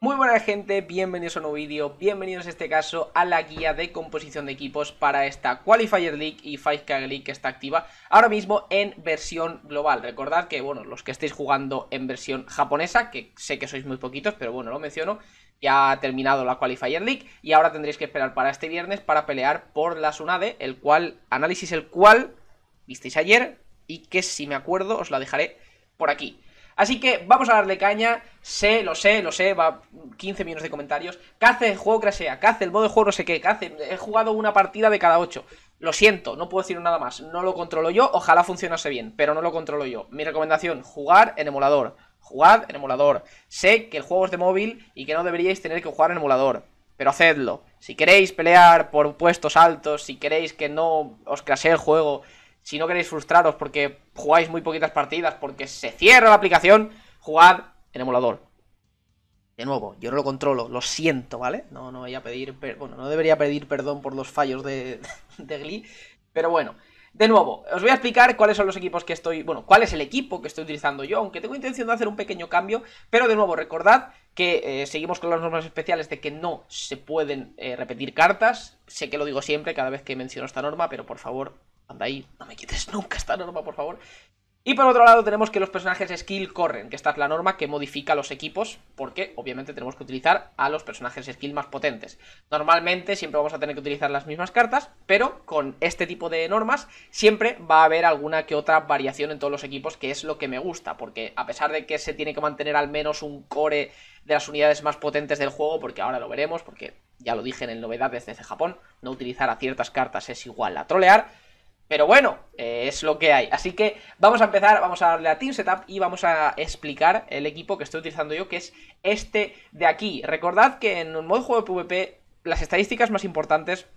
Muy buena gente, bienvenidos a un nuevo vídeo, bienvenidos en este caso a la guía de composición de equipos para esta Qualifier League y 5K League que está activa ahora mismo en versión global. Recordad que, bueno, los que estéis jugando en versión japonesa, que sé que sois muy poquitos, pero bueno, lo menciono, ya ha terminado la Qualifier League y ahora tendréis que esperar para este viernes para pelear por la Tsunade, análisis el cual visteis ayer y que si me acuerdo os la dejaré por aquí. Así que vamos a darle caña. Lo sé, va 15 millones de comentarios. ¿Qué hace el juego crashea? ¿Qué hace el modo de juego no sé qué? ¿Qué hace? He jugado una partida de cada 8. Lo siento, no puedo decir nada más. No lo controlo yo, ojalá funcionase bien, pero no lo controlo yo. Mi recomendación, jugar en emulador. Jugad en emulador. Sé que el juego es de móvil y que no deberíais tener que jugar en emulador, pero hacedlo. Si queréis pelear por puestos altos, si queréis que no os crashee el juego, si no queréis frustraros porque jugáis muy poquitas partidas, porque se cierra la aplicación, jugad en emulador. De nuevo, yo no lo controlo, lo siento, ¿vale? No voy a pedir, bueno, no debería pedir perdón por los fallos de Glee, pero bueno. De nuevo, os voy a explicar cuáles son los equipos que estoy... Bueno, cuál es el equipo que estoy utilizando yo, aunque tengo intención de hacer un pequeño cambio, pero de nuevo, recordad que seguimos con las normas especiales de que no se pueden repetir cartas. Sé que lo digo siempre cada vez que menciono esta norma, pero por favor, anda ahí, no me quites nunca esta norma, por favor. Y por otro lado tenemos que los personajes skill corren, que esta es la norma que modifica los equipos, porque obviamente tenemos que utilizar a los personajes skill más potentes. Normalmente siempre vamos a tener que utilizar las mismas cartas, pero con este tipo de normas siempre va a haber alguna que otra variación en todos los equipos, que es lo que me gusta, porque a pesar de que se tiene que mantener al menos un core de las unidades más potentes del juego, porque ahora lo veremos, porque ya lo dije en el novedades desde Japón, no utilizar a ciertas cartas es igual a trolear. Pero bueno, es lo que hay. Así que vamos a empezar, vamos a darle a Team Setup y vamos a explicar el equipo que estoy utilizando yo, que es este de aquí. Recordad que en un modo juego de PvP las estadísticas más importantes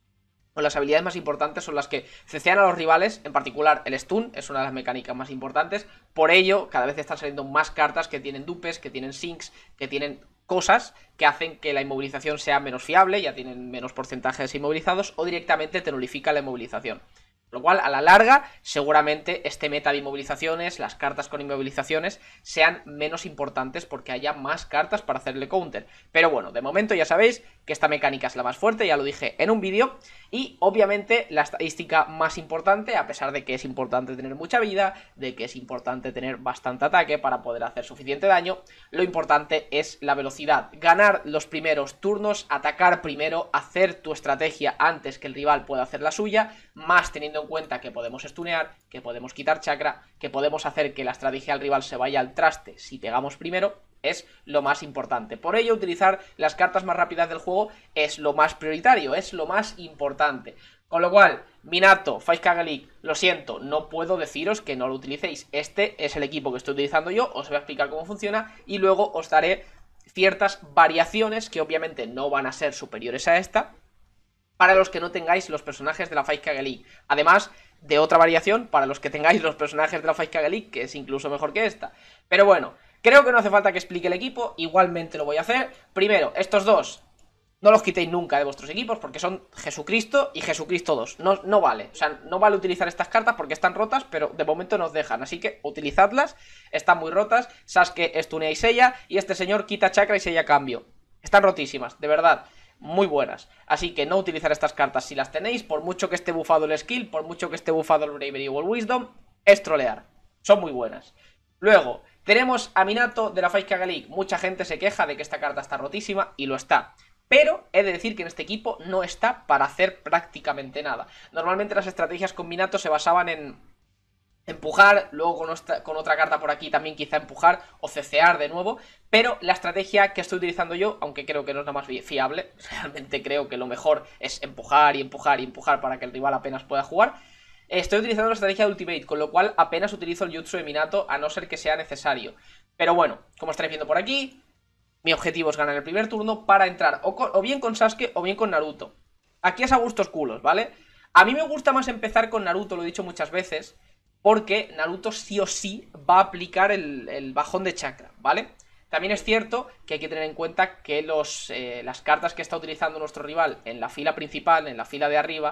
o las habilidades más importantes son las que cecean a los rivales. En particular el stun es una de las mecánicas más importantes. Por ello, cada vez están saliendo más cartas que tienen dupes, que tienen sinks, que tienen cosas que hacen que la inmovilización sea menos fiable, ya tienen menos porcentajes inmovilizados, o directamente te nulifica la inmovilización. Lo cual, a la larga, seguramente este meta de inmovilizaciones, las cartas con inmovilizaciones, sean menos importantes porque haya más cartas para hacerle counter. Pero bueno, de momento ya sabéis que esta mecánica es la más fuerte, ya lo dije en un vídeo. Y obviamente la estadística más importante, a pesar de que es importante tener mucha vida, de que es importante tener bastante ataque para poder hacer suficiente daño, lo importante es la velocidad. Ganar los primeros turnos, atacar primero, hacer tu estrategia antes que el rival pueda hacer la suya, más teniendo en cuenta que podemos stunear, que podemos quitar chakra, que podemos hacer que la estrategia del rival se vaya al traste si pegamos primero, es lo más importante. Por ello, utilizar las cartas más rápidas del juego es lo más prioritario, es lo más importante. Con lo cual, Minato, 5K League, lo siento, no puedo deciros que no lo utilicéis. Este es el equipo que estoy utilizando yo, os voy a explicar cómo funciona y luego os daré ciertas variaciones que obviamente no van a ser superiores a esta, para los que no tengáis los personajes de la 5K League. Además de otra variación para los que tengáis los personajes de la 5K League, que es incluso mejor que esta. Pero bueno, creo que no hace falta que explique el equipo, igualmente lo voy a hacer. Primero, estos dos no los quitéis nunca de vuestros equipos porque son Jesucristo y Jesucristo 2. No vale, o sea, no vale utilizar estas cartas porque están rotas, pero de momento nos dejan. Así que utilizadlas, están muy rotas. Sasuke estunea y sella y este señor quita chakra y sella a cambio. Están rotísimas, de verdad. Muy buenas, así que no utilizar estas cartas si las tenéis, por mucho que esté bufado el skill, por mucho que esté bufado el Bravery o el Wisdom, es trolear, son muy buenas. Luego, tenemos a Minato de la 5K League, mucha gente se queja de que esta carta está rotísima, y lo está. Pero he de decir que en este equipo no está para hacer prácticamente nada. Normalmente las estrategias con Minato se basaban en empujar, luego con otra carta por aquí también quizá empujar o cecear de nuevo, pero la estrategia que estoy utilizando yo, aunque creo que no es la más fiable, realmente creo que lo mejor es empujar y empujar y empujar para que el rival apenas pueda jugar, estoy utilizando la estrategia de Ultimate, con lo cual apenas utilizo el Jutsu de Minato a no ser que sea necesario. Pero bueno, como estaréis viendo por aquí, mi objetivo es ganar el primer turno para entrar o bien con Sasuke o bien con Naruto. Aquí es a gustos culos, ¿vale? A mí me gusta más empezar con Naruto, lo he dicho muchas veces, porque Naruto sí o sí va a aplicar el bajón de chakra, ¿vale? También es cierto que hay que tener en cuenta que las cartas que está utilizando nuestro rival en la fila principal, en la fila de arriba,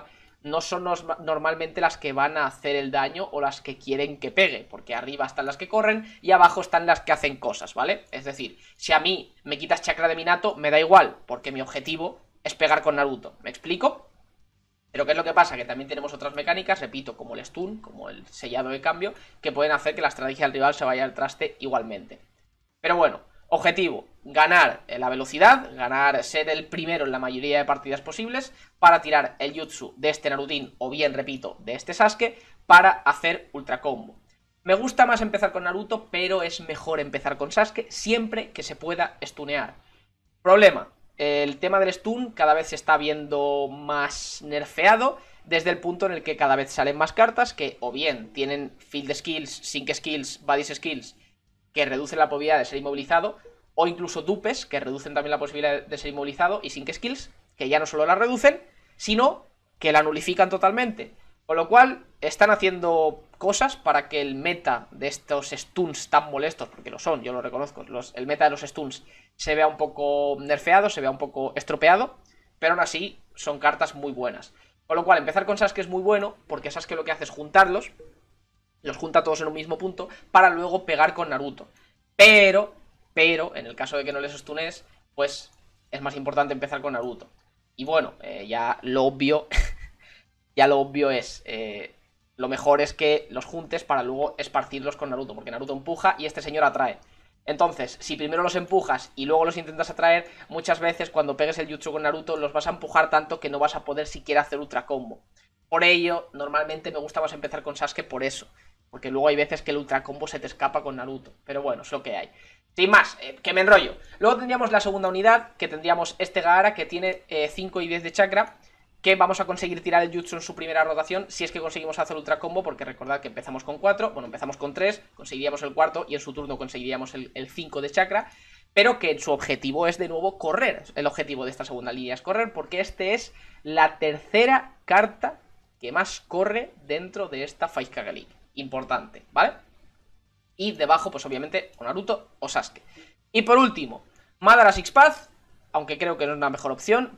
no son normalmente las que van a hacer el daño o las que quieren que pegue, porque arriba están las que corren y abajo están las que hacen cosas, ¿vale? Es decir, si a mí me quitas chakra de Minato, me da igual, porque mi objetivo es pegar con Naruto, ¿me explico? Pero ¿qué es lo que pasa? Que también tenemos otras mecánicas, repito, como el stun, como el sellado de cambio, que pueden hacer que la estrategia del rival se vaya al traste igualmente. Pero bueno, objetivo, ganar la velocidad, ser el primero en la mayoría de partidas posibles para tirar el jutsu de este Narutín, o bien, repito, de este Sasuke, para hacer ultra combo. Me gusta más empezar con Naruto, pero es mejor empezar con Sasuke siempre que se pueda stunear. Problema, el tema del stun cada vez se está viendo más nerfeado, desde el punto en el que cada vez salen más cartas que o bien tienen field skills, sync skills, bodies skills, que reducen la probabilidad de ser inmovilizado, o incluso dupes, que reducen también la posibilidad de ser inmovilizado, y sync skills, que ya no solo la reducen, sino que la nulifican totalmente. Con lo cual, están haciendo cosas para que el meta de estos stuns tan molestos, porque lo son, yo lo reconozco, el meta de los stuns se vea un poco nerfeado, se vea un poco estropeado, pero aún así son cartas muy buenas. Con lo cual, empezar con Sasuke es muy bueno, porque Sasuke lo que hace es juntarlos, los junta todos en un mismo punto, para luego pegar con Naruto. Pero, en el caso de que no les stunes, pues es más importante empezar con Naruto. Y bueno, ya lo obvio, ya lo obvio es, lo mejor es que los juntes para luego esparcirlos con Naruto, porque Naruto empuja y este señor atrae. Entonces, si primero los empujas y luego los intentas atraer, muchas veces cuando pegues el jutsu con Naruto los vas a empujar tanto que no vas a poder siquiera hacer ultra combo. Por ello, normalmente me gusta más empezar con Sasuke por eso, porque luego hay veces que el ultra combo se te escapa con Naruto, pero bueno, es lo que hay. Sin más, que me enrollo. Luego tendríamos la segunda unidad, que tendríamos este Gaara, que tiene 5 y 10 de chakra, que vamos a conseguir tirar el jutsu en su primera rotación si es que conseguimos hacer ultra combo, porque recordad que empezamos con 4, bueno, empezamos con 3, conseguiríamos el cuarto y en su turno conseguiríamos el 5 de chakra, pero que su objetivo es de nuevo correr. El objetivo de esta segunda línea es correr, porque este es la tercera carta que más corre dentro de esta 5K League. Importante, ¿vale? Y debajo, pues obviamente, o Naruto o Sasuke. Y por último, Madara Six Path, aunque creo que no es la mejor opción.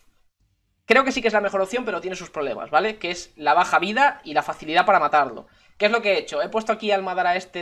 Creo que sí que es la mejor opción, pero tiene sus problemas, ¿vale? Que es la baja vida y la facilidad para matarlo. ¿Qué es lo que he hecho? He puesto aquí al Madara este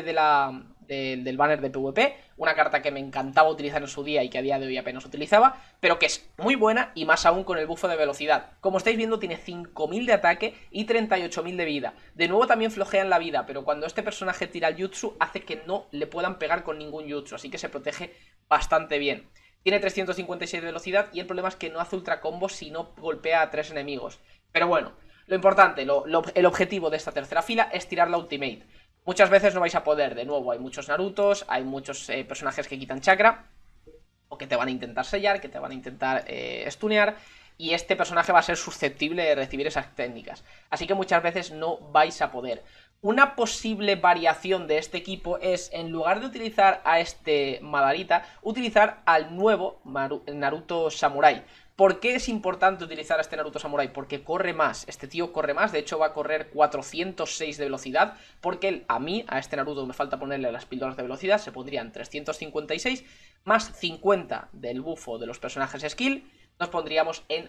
del banner de PvP, una carta que me encantaba utilizar en su día y que a día de hoy apenas utilizaba, pero que es muy buena y más aún con el bufo de velocidad. Como estáis viendo, tiene 5000 de ataque y 38.000 de vida. De nuevo también flojea en la vida, pero cuando este personaje tira el jutsu hace que no le puedan pegar con ningún jutsu, así que se protege bastante bien. Tiene 356 de velocidad y el problema es que no hace ultra combo si no golpea a 3 enemigos. Pero bueno, lo importante, el objetivo de esta tercera fila es tirar la ultimate. Muchas veces no vais a poder, de nuevo, hay muchos Narutos, hay muchos personajes que quitan chakra, o que te van a intentar sellar, que te van a intentar stunear, y este personaje va a ser susceptible de recibir esas técnicas. Así que muchas veces no vais a poder. Una posible variación de este equipo es, en lugar de utilizar a este Madarita, utilizar al nuevo Naruto Samurai. ¿Por qué es importante utilizar a este Naruto Samurai? Porque corre más, este tío corre más, de hecho va a correr 406 de velocidad, porque a este Naruto me falta ponerle las píldoras de velocidad, se pondrían 356, más 50 del bufo de los personajes skill, nos pondríamos en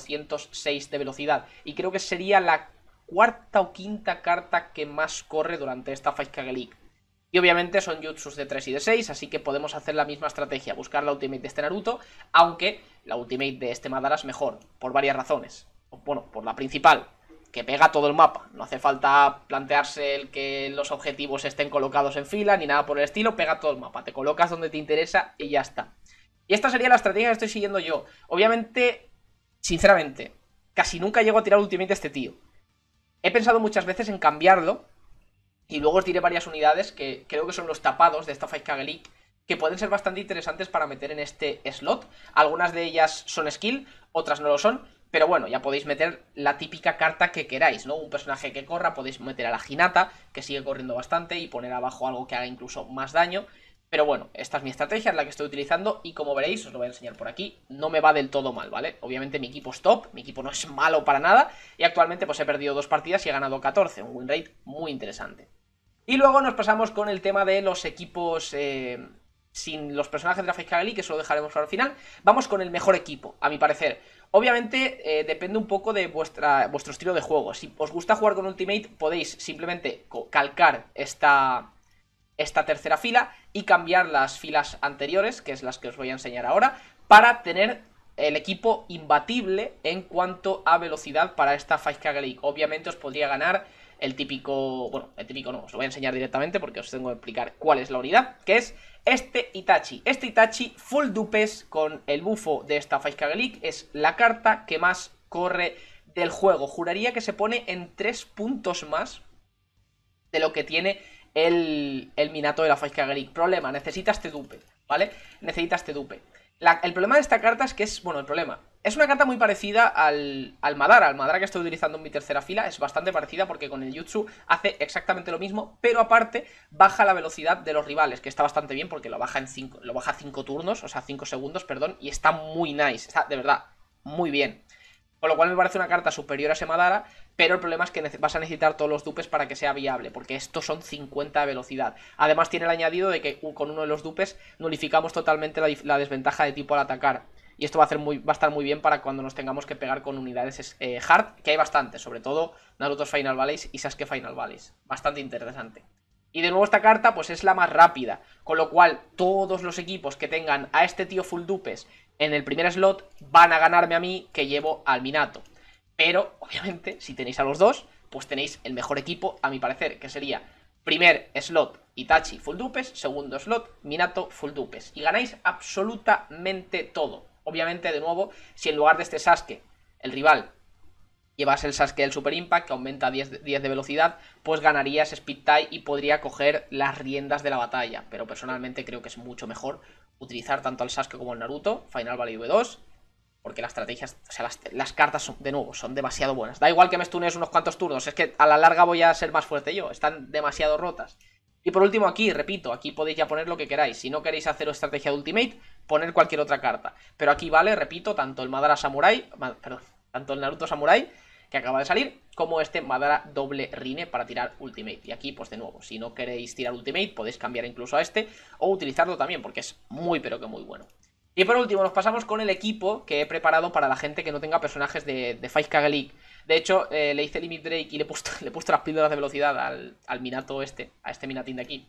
406 de velocidad, y creo que sería la cuarta o quinta carta que más corre durante esta 5K League. Y obviamente son jutsus de 3 y de 6, así que podemos hacer la misma estrategia, buscar la ultimate de este Naruto, aunque la ultimate de este Madara es mejor, por varias razones. Bueno, por la principal, que pega todo el mapa, no hace falta plantearse el que los objetivos estén colocados en fila, ni nada por el estilo, pega todo el mapa, te colocas donde te interesa y ya está. Y esta sería la estrategia que estoy siguiendo yo. Obviamente, sinceramente, casi nunca llego a tirar ultimate de este tío. He pensado muchas veces en cambiarlo, y luego os diré varias unidades que creo que son los tapados de esta 5K League, que pueden ser bastante interesantes para meter en este slot. Algunas de ellas son skill, otras no lo son, pero bueno, ya podéis meter la típica carta que queráis, ¿no? Un personaje que corra, podéis meter a la Hinata, que sigue corriendo bastante, y poner abajo algo que haga incluso más daño. Pero bueno, esta es mi estrategia, es la que estoy utilizando, y como veréis, os lo voy a enseñar por aquí, no me va del todo mal, ¿vale? Obviamente mi equipo es top, mi equipo no es malo para nada, y actualmente pues he perdido 2 partidas y he ganado 14, un win rate muy interesante. Y luego nos pasamos con el tema de los equipos sin los personajes de la 5K League, que eso lo dejaremos para el final. Vamos con el mejor equipo, a mi parecer. Obviamente depende un poco de vuestro estilo de juego. Si os gusta jugar con Ultimate, podéis simplemente calcar esta tercera fila y cambiar las filas anteriores, que es las que os voy a enseñar ahora, para tener el equipo imbatible en cuanto a velocidad para esta 5K League. Obviamente os podría ganar el típico, bueno, el típico no, os lo voy a enseñar directamente porque os tengo que explicar cuál es la unidad, que es este Itachi. Este Itachi full dupes con el bufo de esta 5K League es la carta que más corre del juego. Juraría que se pone en 3 puntos más de lo que tiene el Minato de la 5K League. Problema, necesita este dupe, ¿vale? Necesita este dupe. El problema de esta carta es que es, bueno, el problema, es una carta muy parecida al Madara que estoy utilizando en mi tercera fila, es bastante parecida porque con el Jutsu hace exactamente lo mismo, pero aparte baja la velocidad de los rivales, que está bastante bien porque lo baja en 5 turnos, o sea 5 segundos, perdón, y está muy nice, está de verdad muy bien. Con lo cual me parece una carta superior a ese Madara, pero el problema es que vas a necesitar todos los dupes para que sea viable, porque estos son 50 de velocidad. Además tiene el añadido de que con uno de los dupes nulificamos totalmente la desventaja de tipo al atacar. Y esto va a estar muy bien para cuando nos tengamos que pegar con unidades hard, que hay bastantes, sobre todo Naruto's Final Valleys y Sasuke Final Valleys. Bastante interesante. Y de nuevo esta carta pues es la más rápida, con lo cual todos los equipos que tengan a este tío full dupes en el primer slot van a ganarme a mí, que llevo al Minato. Pero, obviamente, si tenéis a los dos, pues tenéis el mejor equipo, a mi parecer, que sería primer slot Itachi full dupes, segundo slot Minato full dupes. Y ganáis absolutamente todo. Obviamente, de nuevo, si en lugar de este Sasuke, el rival llevas el Sasuke del Super Impact, que aumenta 10 de velocidad, pues ganarías Speed Tie y podría coger las riendas de la batalla. Pero personalmente creo que es mucho mejor utilizar tanto al Sasuke como al Naruto, Final Valley V2, porque las estrategias, o sea, las cartas son, de nuevo, son demasiado buenas. Da igual que me stunees unos cuantos turnos, es que a la larga voy a ser más fuerte yo, están demasiado rotas. Y por último aquí, repito, aquí podéis ya poner lo que queráis. Si no queréis hacer estrategia de Ultimate, poner cualquier otra carta. Pero aquí vale, repito, tanto el Madara Samurai, perdón, tanto el Naruto Samurai, que acaba de salir, como este Madara doble Rine para tirar Ultimate. Y aquí, pues de nuevo, si no queréis tirar Ultimate, podéis cambiar incluso a este, o utilizarlo también, porque es muy pero que muy bueno. Y por último nos pasamos con el equipo que he preparado para la gente que no tenga personajes de 5K League. De hecho, le hice Limit Break y le he puesto las píldoras de velocidad al Minato a este Minatín de aquí.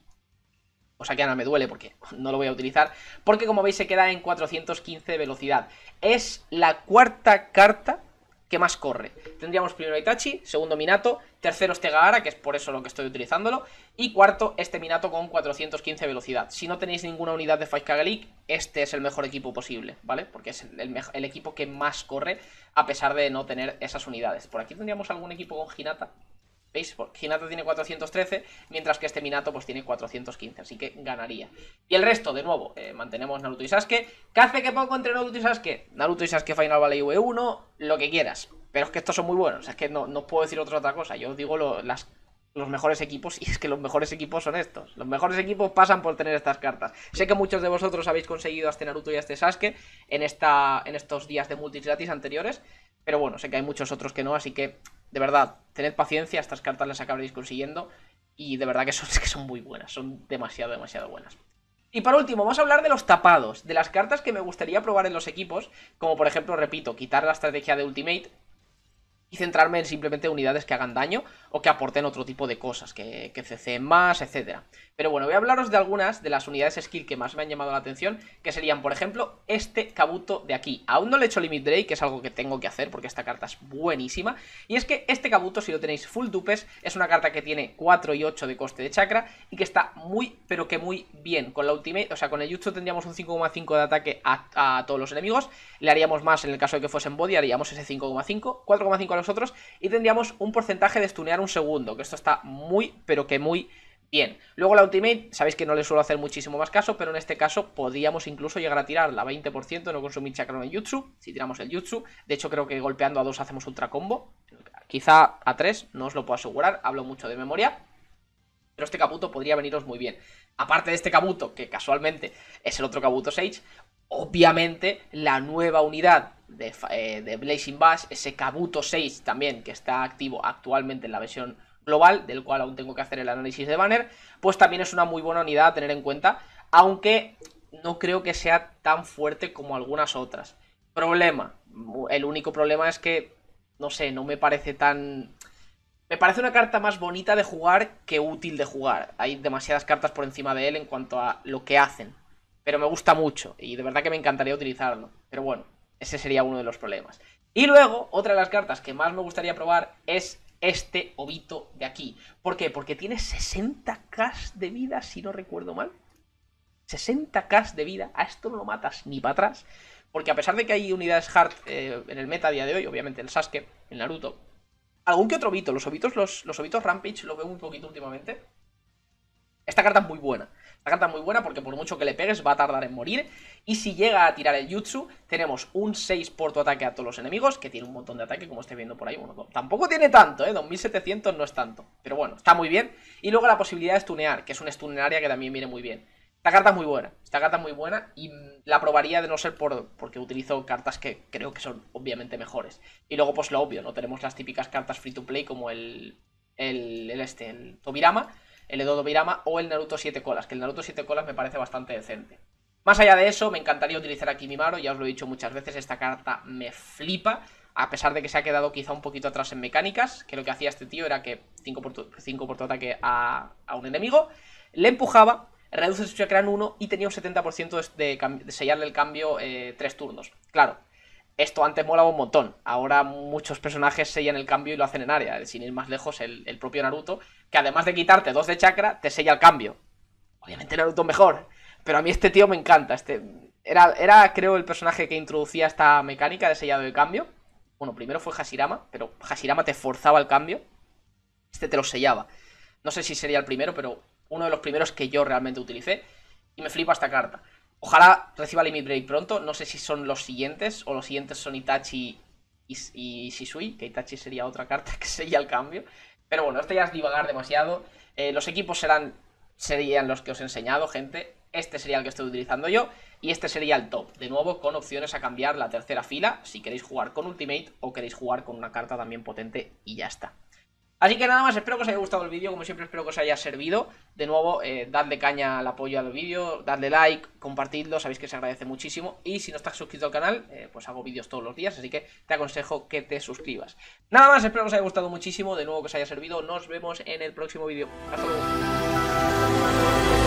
O sea que ahora me duele porque no lo voy a utilizar. Porque como veis se queda en 415 de velocidad. Es la cuarta carta que más corre. Tendríamos primero Itachi, segundo Minato, tercero este Gaara, que es por eso lo que estoy utilizándolo, y cuarto este Minato con 415 velocidad. Si no tenéis ninguna unidad de 5K League, este es el mejor equipo posible, ¿vale? Porque es el equipo que más corre a pesar de no tener esas unidades. Por aquí tendríamos algún equipo con Hinata. ¿Veis? Hinata tiene 413, mientras que este Minato pues tiene 415, así que ganaría. Y el resto, de nuevo, mantenemos Naruto y Sasuke. ¿Qué hace que pongo entre Naruto y Sasuke? Naruto y Sasuke Final Valley V1, lo que quieras. Pero es que estos son muy buenos, es que no puedo decir otra cosa. Yo os digo los mejores equipos, y es que los mejores equipos son estos. Los mejores equipos pasan por tener estas cartas. Sé que muchos de vosotros habéis conseguido a este Naruto y a este Sasuke en estos días de multis gratis anteriores, pero bueno, sé que hay muchos otros que no, así que de verdad, tened paciencia, estas cartas las acabaréis consiguiendo. Y de verdad que son muy buenas, son demasiado buenas. Y por último, vamos a hablar de los tapados, de las cartas que me gustaría probar en los equipos. Como por ejemplo, repito, quitar la estrategia de Ultimate y centrarme en simplemente unidades que hagan daño o que aporten otro tipo de cosas, que CCen más, etcétera. Pero bueno, voy a hablaros de algunas de las unidades skill que más me han llamado la atención, que serían, por ejemplo, este Kabuto de aquí. Aún no le he hecho Limit Break, que es algo que tengo que hacer porque esta carta es buenísima. Y es que este Kabuto, si lo tenéis full dupes, es una carta que tiene 4 y 8 de coste de chakra y que está muy, pero que muy bien. Con la Ultimate, o sea, con el Jutsu tendríamos un 5,5 de ataque a todos los enemigos. Le haríamos más en el caso de que fuesen body, haríamos ese 5,5, 4,5 a los otros y tendríamos un porcentaje de stunear un segundo, que esto está muy, pero que muy bien. Luego la Ultimate, sabéis que no le suelo hacer muchísimo más caso, pero en este caso podríamos incluso llegar a tirar la 20%, no consumir chakra en el Jutsu, si tiramos el Jutsu. De hecho creo que golpeando a 2 hacemos ultra combo, quizá a 3, no os lo puedo asegurar, hablo mucho de memoria. Pero este Kabuto podría veniros muy bien. Aparte de este Kabuto, que casualmente es el otro Kabuto Sage, obviamente la nueva unidad de Blazing Bash, ese Kabuto 6 también, que está activo actualmente en la versión global, del cual aún tengo que hacer el análisis de banner, pues también es una muy buena unidad a tener en cuenta, aunque no creo que sea tan fuerte como algunas otras. Problema, El único problema es que, no sé, no me parece tan... Me parece una carta más bonita de jugar que útil de jugar. Hay demasiadas cartas por encima de él en cuanto a lo que hacen. Pero me gusta mucho y de verdad que me encantaría utilizarlo. Pero bueno, ese sería uno de los problemas. Y luego, otra de las cartas que más me gustaría probar es este Obito de aquí. ¿Por qué? Porque tiene 60k de vida, si no recuerdo mal. 60k de vida, a esto no lo matas ni para atrás. Porque a pesar de que hay unidades hard en el meta a día de hoy, obviamente el Sasuke, el Naruto, algún que otro Obito, los Obitos Rampage lo veo un poquito últimamente. Esta carta es muy buena. Esta carta es muy buena porque por mucho que le pegues va a tardar en morir. Y si llega a tirar el Jutsu, tenemos un 6 por tu ataque a todos los enemigos, que tiene un montón de ataque, como estáis viendo por ahí. Bueno, tampoco tiene tanto, 2700 no es tanto. Pero bueno, está muy bien. Y luego la posibilidad de stunear, que es un stun área que también viene muy bien. Esta carta es muy buena. Esta carta es muy buena y la probaría de no ser porque utilizo cartas que creo que son obviamente mejores. Y luego pues lo obvio, ¿no? Tenemos las típicas cartas free to play como el Tobirama, el Edo Tobirama o el Naruto 7 colas, que el Naruto 7 colas me parece bastante decente. Más allá de eso, me encantaría utilizar a Kimimaro, ya os lo he dicho muchas veces, esta carta me flipa, a pesar de que se ha quedado quizá un poquito atrás en mecánicas, que lo que hacía este tío era que 5 por tu ataque a un enemigo, le empujaba, reduce su chakra en 1 y tenía un 70% de sellarle el cambio 3 turnos. Claro, esto antes molaba un montón. Ahora muchos personajes sellan el cambio y lo hacen en área. Sin ir más lejos, el propio Naruto, que además de quitarte 2 de chakra, te sella el cambio. Obviamente Naruto mejor, pero a mí este tío me encanta. Era creo, el personaje que introducía esta mecánica de sellado de cambio. Bueno, primero fue Hashirama, pero Hashirama te forzaba el cambio. Este te lo sellaba. No sé si sería el primero, pero uno de los primeros que yo realmente utilicé. Y me flipa esta carta. Ojalá reciba Limit Break pronto. No sé si son los siguientes o los siguientes son Itachi y Shisui, que Itachi sería otra carta que sella el cambio. Pero bueno, esto ya es divagar demasiado. Los equipos serían los que os he enseñado, gente. Este sería el que estoy utilizando yo. Y este sería el top. De nuevo, con opciones a cambiar la tercera fila si queréis jugar con Ultimate o queréis jugar con una carta también potente y ya está. Así que nada más, espero que os haya gustado el vídeo, como siempre espero que os haya servido. De nuevo, dadle caña al apoyo al vídeo, dadle like, compartidlo, sabéis que se agradece muchísimo. Y si no estás suscrito al canal, pues hago vídeos todos los días, así que te aconsejo que te suscribas. Nada más, espero que os haya gustado muchísimo, de nuevo que os haya servido, nos vemos en el próximo vídeo. Hasta luego.